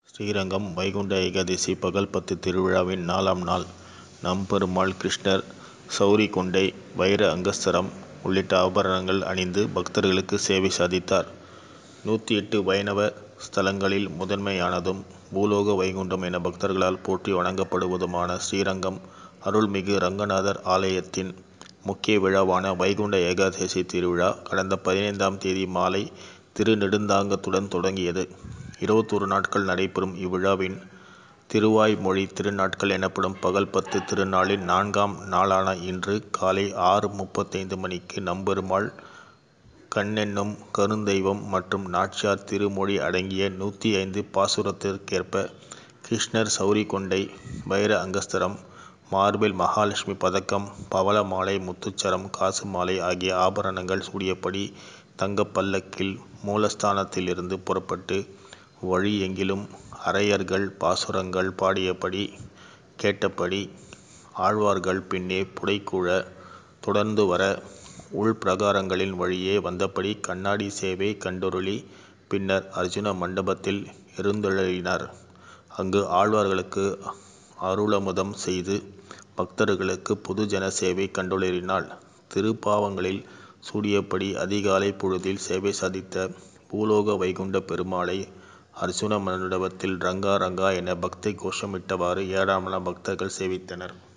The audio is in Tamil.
ஸ்ரீரங்கம் வைகுண்ட ஏகாதசி பகல் 10 திருவிழாவின் 4ஆம் நாள் நம்பெருமாள் கிருஷ்ணர் சௌரி கொண்டை, வைர அங்கஸ்தரம் உள்ளிட்ட ஆபரணங்கள் அணிந்து பக்தர்களுக்கு சேவை சாதித்தார். 108 வைணவ ஸ்தலங்களில் முதன்மையானதும் பூலோக வைகுண்டம் என பக்தர்களால் போற்றி வணங்கப்படுவதுமான ஸ்ரீரங்கம் அருள்மிகு ரங்கநாதர் ஆலயத்தின் முக்கிய விழாவான வைகுண்ட ஏகாதசி திருவிழா கடந்த 15ஆம் தேதி மாலை திருநெடுந்தாங்கத்துடன் தொடங்கியது. 21 நாட்கள் நடைபெறும் இவ்விழாவின் திருவாய்மொழி திருநாட்கள் எனப்படும் பகல் 10 திருநாளின் 4ஆம் நாளான இன்று காலை 6:35 மணிக்கு நம்பெருமாள், கண்ணென்னும் கருந்தெய்வம் மற்றும் நாச்சியார் திருமொழி அடங்கிய 105 பாசுரத்திற்கேற்ப கிருஷ்ணர் சௌரி கொண்டை, வைர அங்கஸ்தரம், மார்பில் மகாலட்சுமி பதக்கம், பவள மாலை, முத்துச்சரம், காசு மாலை ஆகிய ஆபரணங்கள் சூடியபடி தங்கப் பல்லக்கில் மூலஸ்தானத்திலிருந்து புறப்பட்டு வழி எங்கிலும் அரையர்கள் பாசுரங்கள் பாடியபடி கேட்டபடி ஆழ்வார்கள் பின்னே புடைசூழ தொடர்ந்து வர உள்பிரகாரங்களின் வழியே வந்தபடி கண்ணாடி சேவை கண்டருளி பின்னர் அர்ஜுன மண்டபத்தில் எழுந்தருளினர். அங்கு ஆழ்வார்களுக்கு அருளமுதம் செய்து பக்தர்களுக்கு பொதுஜன சேவை கண்டருளினாள். திருப்பாவங்களில் சூடியபடி அதிகாலை பொழுதில் சேவை சாதித்த பூலோக வைகுண்ட பெருமாளை அர்ஜுன மண்டபத்தில் ரங்கா ரங்கா என பக்தி கோஷமிட்டவாறு ஏராளமான பக்தர்கள் சேவித்தனர்.